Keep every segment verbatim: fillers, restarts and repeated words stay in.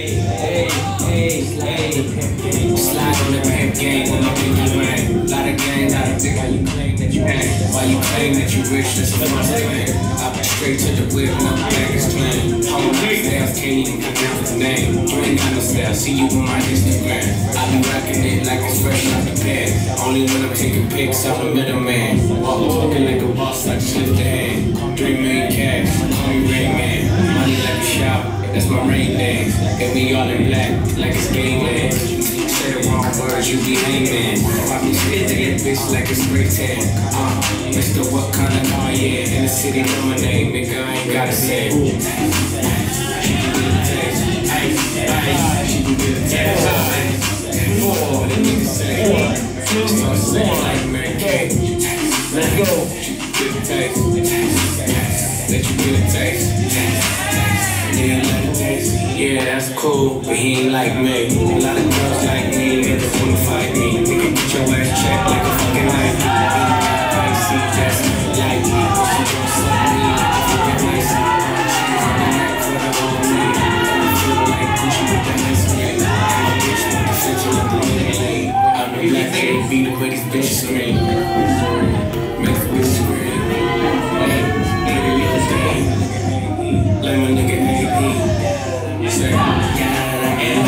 hey, hey, hey. Slide on the pimp game when my pinky ring. Lot of gang, lot of dick. Why you claim that you hang? Why you claim that you rich? That's the first thing. I be straight to the whip, no baggage claim. Home sales, can't even pronounce the name. You ain't got no style, see you on my Instagram. I be rocking it like it's fresh out the pan. Only when I'm taking pics, I'm the middleman. Walk talking like a boss, I just lift the hand. Three million cash, call me Rain Man. Money like a shout, that's my rain dance. And we all in black, like it's gangland. Say the wrong words, you be hangman. Why me spit to that bitch like it's spray tan? Uh, Mister What kind of car, yeah. In the city, know my name, nigga, I ain't gotta say it. She can get a taste, ice, ice. She can get a taste, four, the nigga say. Start saying like Mary Kay. Let's go. She can get a taste, let you get a taste. Yeah, let it taste. Yeah, that's cool, but he ain't like me. A lot of girls like me, niggas wanna fight me. Nigga, get your ass checked like a fucking Nike. I see that's like me. She gon' suck me like a fucking icy. She's on the neck for the whole me. I feel like Gucci with the nice skin. I'm a bitch with the central of the lane. I'm the black kid, be the way these bitches scream. Make the bitch scream. Hey, nigga, you a thing. Like my nigga A P. You say, yeah, and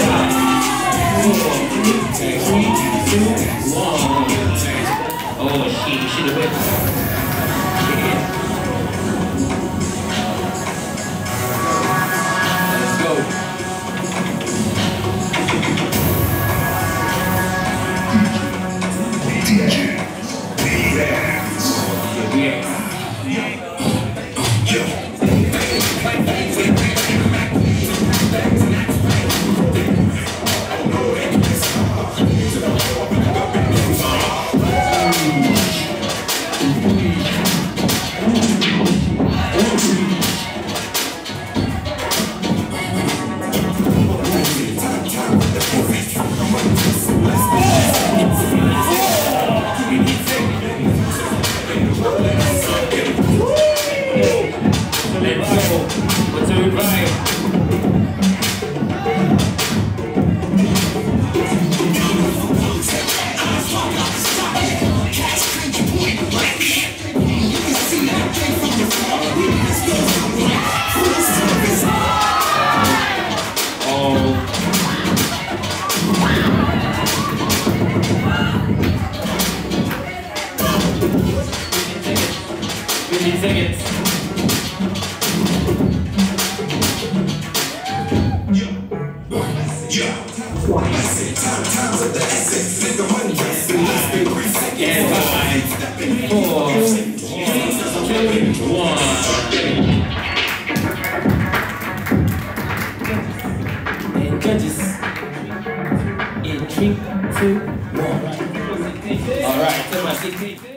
oh shit, you should have been. Let's go. D J. fifteen seconds. And five, four, two, one. And judges in three, two, one. All right, Temasleek.